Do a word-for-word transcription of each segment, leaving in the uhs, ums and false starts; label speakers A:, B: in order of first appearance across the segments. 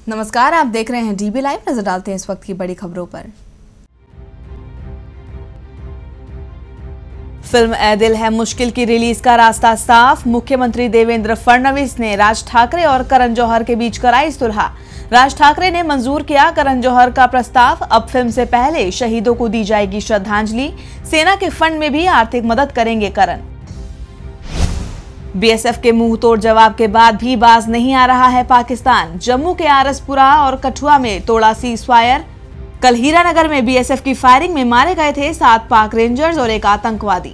A: नमस्कार, आप देख रहे हैं डीबी लाइव। नजर डालते हैं इस वक्त की बड़ी खबरों पर।
B: फिल्म ऐ दिल है मुश्किल की रिलीज का रास्ता साफ। मुख्यमंत्री देवेंद्र फडणवीस ने राज ठाकरे और करण जौहर के बीच कराई सुलह। राज ठाकरे ने मंजूर किया करण जौहर का प्रस्ताव। अब फिल्म से पहले शहीदों को दी जाएगी श्रद्धांजलि। सेना के फंड में भी आर्थिक मदद करेंगे करण। बीएसएफ के मुंह तोड़ जवाब के बाद भी बाज नहीं आ रहा है पाकिस्तान। जम्मू के आरसपुरा और कठुआ में तोड़ा सीज फायर। कल हीरानगर में बीएसएफ की फायरिंग में मारे गए थे सात पाक रेंजर्स और एक आतंकवादी।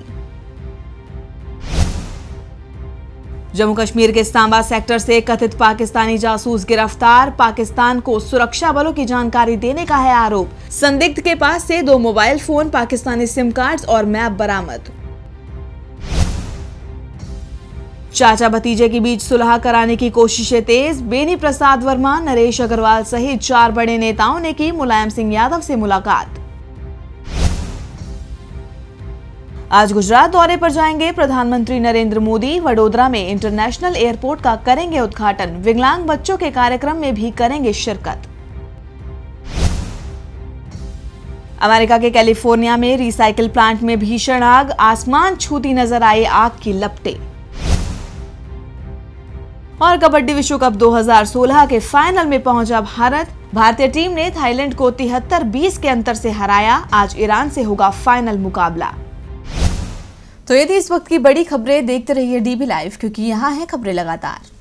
B: जम्मू कश्मीर के सांबा सेक्टर से कथित पाकिस्तानी जासूस गिरफ्तार। पाकिस्तान को सुरक्षा बलों की जानकारी देने का है आरोप। संदिग्ध के पास से दो mobile phone, Pakistani SIM cards और मैप बरामद। चाचा भतीजे के बीच सुलह कराने की कोशिशें तेज। बेनी प्रसाद वर्मा, नरेश अग्रवाल सहित चार बड़े नेताओं ने की मुलायम सिंह यादव से मुलाकात। आज गुजरात दौरे पर जाएंगे प्रधानमंत्री नरेंद्र मोदी। वडोदरा में इंटरनेशनल एयरपोर्ट का करेंगे उद्घाटन। विकलांग बच्चों के कार्यक्रम में भी करेंगे शिरकत। अमेरिका के कैलिफोर्निया में रिसाइकिल प्लांट में भीषण आग। आसमान छूती नजर आई आग की लपटें। और कबड्डी विश्व कप दो हज़ार सोलह के फाइनल में पहुंचा भारत। भारतीय टीम ने थाईलैंड को तिहत्तर बीस के अंतर से हराया। आज ईरान से होगा फाइनल मुकाबला।
A: तो ये थी इस वक्त की बड़ी खबरें। देखते रहिए डीबी लाइव, क्योंकि यहाँ है खबरें लगातार।